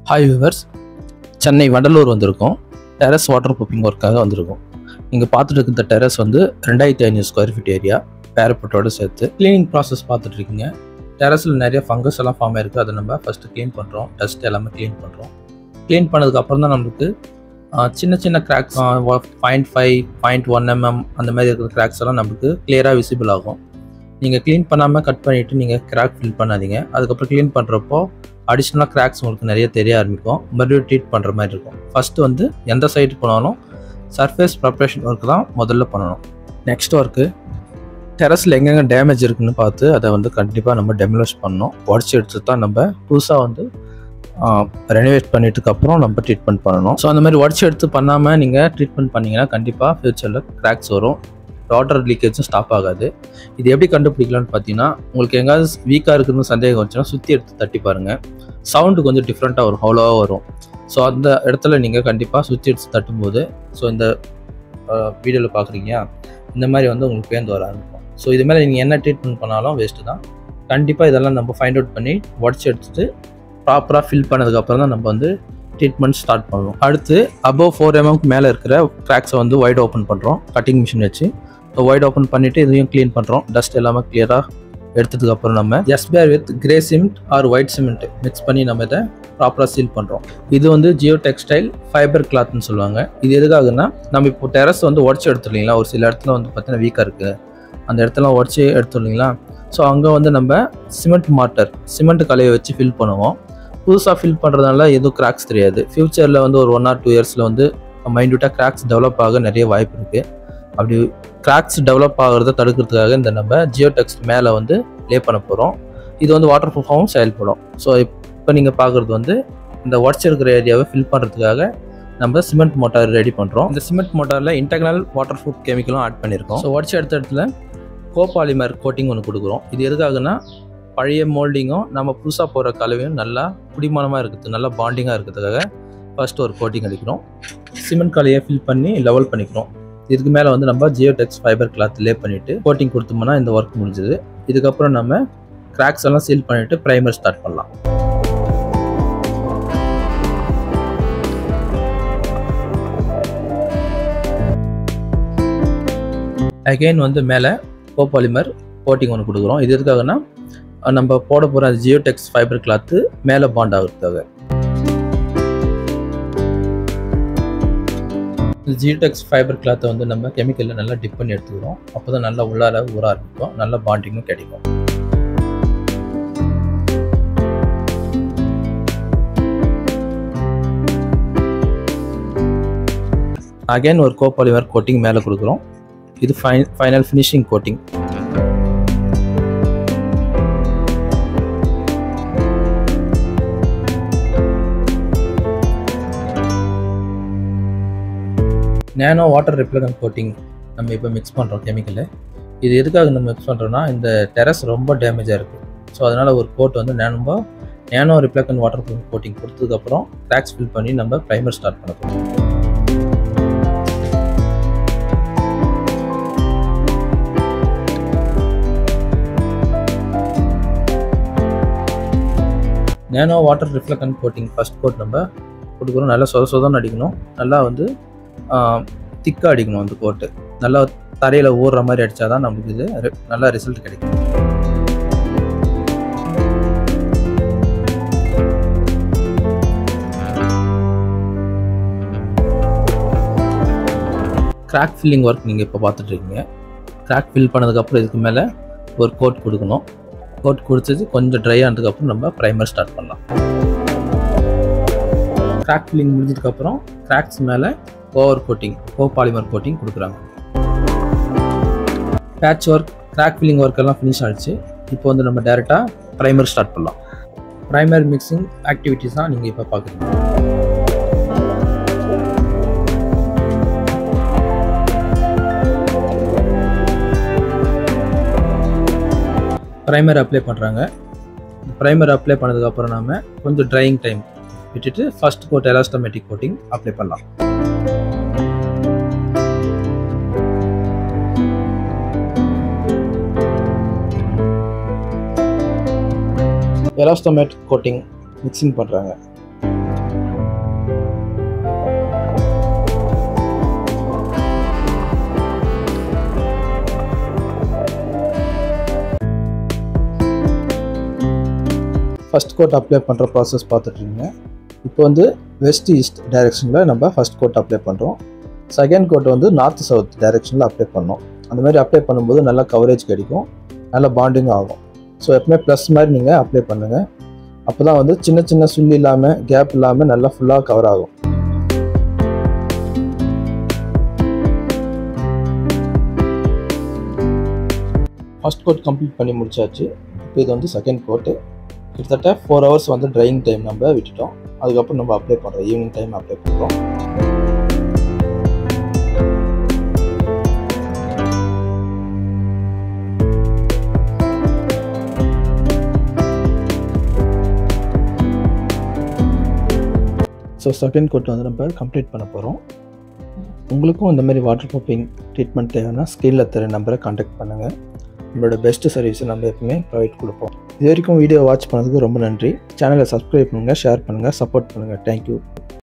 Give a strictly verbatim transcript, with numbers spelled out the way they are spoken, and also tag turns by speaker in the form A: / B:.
A: Hi viewers, Chennai Vandalur வந்திருக்கோம். Terrace water proofing ஒர்க்காக வந்திருக்கோம். நீங்க பார்த்துட்டு இருக்க டெரஸ் வந்து ரெண்டாயிரத்தி ஐநூறு ஸ்கொயர் ஃபீட் ஏரியா பேரப்பட்டோட சேர்த்து கிளீனிங் ப்ராசஸ் பார்த்துட்டு இருக்கீங்க. டெரஸில் நிறைய ஃபங்கஸ் எல்லாம் ஃபார்ம் ஆயிருக்கு. அதை நம்ம ஃபர்ஸ்ட் க்ளீன் பண்ணுறோம். டஸ்ட் எல்லாமே க்ளீன் பண்ணுறோம். க்ளீன் பண்ணதுக்கு அப்புறம் தான் நம்மளுக்கு சின்ன சின்ன cracks point five point one mm அந்த மாதிரி இருக்கிற கிராக்ஸ் எல்லாம் நம்மளுக்கு கிளியராக விசிபிள் ஆகும். நீங்கள் க்ளீன் பண்ணாமல் கட் பண்ணிவிட்டு நீங்கள் கிராக் ஃபில் பண்ணாதீங்க. அதுக்கப்புறம் க்ளீன் பண்ணுறப்போ அடிஷ்னலாக கிராக்ஸ் உங்களுக்கு நிறைய தெரிய ஆரம்பிக்கும். மறுபடியும் ட்ரீட் பண்ணுற மாதிரி இருக்கும். ஃபஸ்ட்டு வந்து எந்த சைடு போனாலும் சர்ஃபேஸ் ப்ரிப்ரேஷன் ஒர்க் தான் முதல்ல பண்ணணும். நெக்ஸ்ட் ஒர்க்கு டெரஸில் எங்கெங்கே டேமேஜ் இருக்குதுன்னு பார்த்து அதை வந்து கண்டிப்பாக நம்ம டெமலிஷ் பண்ணணும். உடச்சி எடுத்து தான் நம்ம புதுசாக வந்து ரெனோவேட் பண்ணிட்டுக்கப்புறம் நம்ம ட்ரீட்மெண்ட் பண்ணணும். ஸோ அந்த மாதிரி உடச்சி எடுத்து பண்ணாமல் நீங்கள் ட்ரீட்மெண்ட் பண்ணிங்கன்னா கண்டிப்பாக ஃப்யூச்சரில் கிராக்ஸ் வரும். வாட்டர் லீக்கேஜும் ஸ்டாப் ஆகாது. இது எப்படி கண்டுபிடிக்கலான்னு பார்த்தீங்கன்னா, உங்களுக்கு எங்காவது வீக்காக இருக்குதுன்னு சந்தேகம் வந்துச்சுன்னா சுற்றி எடுத்து தட்டி பாருங்கள். சவுண்டு கொஞ்சம் டிஃப்ரெண்ட்டாக வரும், அவ்வளோவா வரும். ஸோ அந்த இடத்துல நீங்கள் கண்டிப்பாக சுற்றி எடுத்து தட்டும்போது, ஸோ இந்த வீடியோவில் பார்க்குறீங்க இந்த மாதிரி வந்து உங்களுக்கு பேந்து வர ஆரம்பிக்கும். ஸோ இது மாதிரி நீங்கள் என்ன ட்ரீட்மெண்ட் பண்ணாலும் வேஸ்ட்டு தான். கண்டிப்பாக இதெல்லாம் நம்ம ஃபைண்ட் அவுட் பண்ணி உடச்சி எடுத்துட்டு ப்ராப்பராக ஃபில் பண்ணதுக்கப்புறம் தான் நம்ம வந்து ட்ரீட்மெண்ட் ஸ்டார்ட் பண்ணணும். அடுத்து அபவ் ஃபோர் எம்எம்க்கு மேலே இருக்கிற கிராக்ஸை வந்து வைட் ஓப்பன் பண்ணுறோம் கட்டிங் மிஷின் வச்சு. ஸோ வைட் ஓப்பன் பண்ணிவிட்டு இதையும் க்ளீன் பண்ணுறோம். டஸ்ட் எல்லாமே கிளியராக எடுத்ததுக்கப்புறம் நம்ம SBR with grey cement or white cement mix பண்ணி நம்ம இதை ப்ராப்பராக சீல் பண்ணுறோம். இது வந்து ஜியோ டெக்ஸ்டைல் ஃபைபர் கிளாத்னு சொல்லுவாங்க. இது எதுக்காகனா, நம்ம இப்போ டெரஸ் வந்து உடச்சி எடுத்துருங்களா, ஒரு சில இடத்துல வந்து பார்த்தீங்கன்னா வீக்காக இருக்குது, அந்த இடத்துல உடச்சி எடுத்துருங்களா. ஸோ அங்கே வந்து நம்ம சிமெண்ட் மாட்டர் சிமெண்ட் கலையை வச்சு ஃபில் பண்ணுவோம். புதுசாக ஃபில் பண்ணுறதுனால எதுவும் கிராக்ஸ் தெரியாது. ஃப்யூச்சரில் வந்து ஒரு ஒன் ஆர் டூ இயர்ஸில் வந்து மைன்யூட்டாக கிராக்ஸ் டெவலப் ஆக நிறைய வாய்ப்பு இருக்குது. அப்படி கிராக்ஸ் டெவலப் ஆகிறத தடுக்கிறதுக்காக இந்த நம்ம ஜியோடெக்ஸ் மேலே வந்து லே பண்ண போகிறோம். இது வந்து வாட்டர் ப்ரூஃபாகவும் செயல்படும். ஸோ இப்போ நீங்கள் பார்க்குறது வந்து இந்த உடச்சிருக்கிற ஏரியாவை ஃபில் பண்ணுறதுக்காக நம்ம சிமெண்ட் மோட்டார் ரெடி பண்ணுறோம். இந்த சிமெண்ட் மோட்டாரில் இன்டர்னல் வாட்டர் ப்ரூஃப் கெமிக்கலும் ஆட் பண்ணியிருக்கோம். ஸோ உடச்சி எடுத்த இடத்துல கோபாலிமர் கோட்டிங் ஒன்று கொடுக்குறோம். இது எதுக்காகனா, பழைய மோல்டிங்கும் நம்ம புதுசாக போகிற கலவையும் நல்லா பிடிமானமாக இருக்குது, நல்லா பாண்டிங்காக இருக்கிறதுக்காக ஃபர்ஸ்ட் ஒரு கோட்டிங் அடிக்கிறோம். சிமெண்ட் கலையை ஃபில் பண்ணி லெவல் பண்ணிக்கிறோம். இதுக்கு மேலே வந்து நம்ம ஜியோடெக்ஸ் ஃபைபர் கிளாத் லே பண்ணிவிட்டு கோட்டிங் கொடுத்தோம்னா இந்த ஒர்க் முடிஞ்சுது. இதுக்கப்புறம் நம்ம கிராக்ஸ் எல்லாம் சீல் பண்ணிவிட்டு ப்ரைமர் ஸ்டார்ட் பண்ணலாம். அகெயின் வந்து மேலே கோபாலிமர் கோட்டிங் ஒன்று கொடுக்குறோம். இது எதுக்காகனா, நம்ம போட போகிற ஜியோடெக்ஸ் ஃபைபர் கிளாத்து மேலே பாண்ட் ஆகிறதுக்காக. ஜியோடெக்ஸ் ஃபைபர் கிளாத்தை வந்து நம்ம கெமிக்கலில் நல்லா டிப் பண்ணி எடுத்துக்கிறோம். அப்போ தான் நல்லா உள்ளார ஊற ஆரம்பிக்கும், நல்ல பாண்டிங்கும் கிடைக்கும். அகைன் ஒரு கோபாலிமர் கோட்டிங் மேலே கொடுக்குறோம். இது fine final finishing coating. Nano water repellent coating நம்ம இப்போ மிக்ஸ் பண்ணுறோம் கெமிக்கலு. இது எதுக்காக நம்ம மிக்ஸ் பண்ணுறோன்னா, இந்த டெரஸ் ரொம்ப டேமேஜாக இருக்குது. ஸோ அதனால் ஒரு கோட் வந்து nano nano repellent water coating கொடுத்ததுக்கப்புறம் கிராக்ஸ் ஃபில் பண்ணி நம்ம ப்ரைமர் ஸ்டார்ட் பண்ண போகிறோம். Nano water reflection coating first coat நம்ம கொடுக்குறோம். நல்லா சொத சொதன்னு அடிக்கணும். நல்லா வந்து திக்காக அடிக்கணும். அந்த கோட்டு நல்லா தரையில் ஊறுற மாதிரி அடித்தா தான் நமக்கு இது நல்லா ரிசல்ட் கிடைக்கும். கிராக் ஃபில்லிங் ஒர்க் நீங்கள் இப்போ பார்த்துட்ருக்கீங்க. கிராக் ஃபில் பண்ணதுக்கப்புறம் இதுக்கு மேலே ஒரு கோட் கொடுக்கணும். கோட் கொடுத்தது கொஞ்சம் ட்ரை ஆனதுக்கப்புறம் நம்ம ப்ரைமர் ஸ்டார்ட் பண்ணலாம். கிராக் ஃபில்லிங் முடிஞ்சதுக்கப்புறம் கிராக்ஸ் மேலே ஓவர் கோட்டிங் கோபாலிமர் கோட்டிங் கொடுக்குறாங்க. Patch work crack filling work எல்லாம் ஃபினிஷ் ஆகிடுச்சு. இப்போ வந்து நம்ம டேரெக்டாக ப்ரைமர் ஸ்டார்ட் பண்ணலாம். ப்ரைமர் மிக்சிங் ஆக்டிவிட்டிஸ் தான் நீங்கள் இப்போ பார்க்குறீங்க. ப்ரைமர் அப்ளை பண்ணுறாங்க. ப்ரைமர் அப்ளை பண்ணதுக்கப்புறம் நாம் கொஞ்சம் ட்ரையிங் டைம் விட்டுட்டு first coat elastomeric coating apply பண்ணலாம். எலாஸ்டோமேட் கோட்டிங் மிக்சிங் பண்ணுறாங்க. ஃபஸ்ட் கோட் அப்ளை பண்ணுற ப்ராசஸ் பார்த்துட்ருக்கீங்க. இப்போ வந்து வெஸ்ட் ஈஸ்ட் டைரெக்ஷனில் நம்ம ஃபஸ்ட் கோட் அப்ளை பண்ணுறோம். செகண்ட் கோட் வந்து நார்த் சவுத் டைரெக்ஷனில் அப்ளை பண்ணோம். அந்த மாதிரி அப்ளை பண்ணும்போது நல்லா கவரேஜ் கிடைக்கும், நல்லா பாண்டிங்கும் ஆகும். ஸோ எப்பவுமே ப்ளஸ் மாதிரி நீங்கள் அப்ளை பண்ணுங்கள். அப்போ தான் வந்து சின்ன சின்ன சுள்ளி இல்லாமல் கேப் இல்லாமல் நல்லா ஃபுல்லாக கவர் ஆகும். ஃபஸ்ட் கோட் கம்ப்ளீட் பண்ணி முடிச்சாச்சு. இப்போ இது வந்து செகண்ட் கோட்டு. கிட்டத்தட்ட ஃபோர் ஹவர்ஸ் வந்து ட்ரையிங் டைம் நம்ம விட்டுட்டோம். அதுக்கப்புறம் நம்ம அப்ளை பண்ணுறோம், ஈவினிங் டைம் அப்ளை பண்ணுறோம். ஸோ செகண்ட் கோட் வந்து நம்ம கம்ப்ளீட் பண்ண போகிறோம். உங்களுக்கும் இந்த மாதிரி வாட்டர் ப்ரூஃபிங் ட்ரீட்மெண்ட் தேவைன்னா ஸ்க்ரீனில் தர நம்பரை கான்டாக்ட் பண்ணுங்கள். நம்மளோட பெஸ்ட்டு சர்வீஸை நம்ம எப்பவுமே ப்ரொவைட் கொடுப்போம். இது வரைக்கும் வீடியோ வாட்ச் பண்ணதுக்கு ரொம்ப நன்றி. சேனலை சப்ஸ்கிரைப் பண்ணுங்கள், ஷேர் பண்ணுங்கள், சப்போர்ட் பண்ணுங்கள். தேங்க்யூ.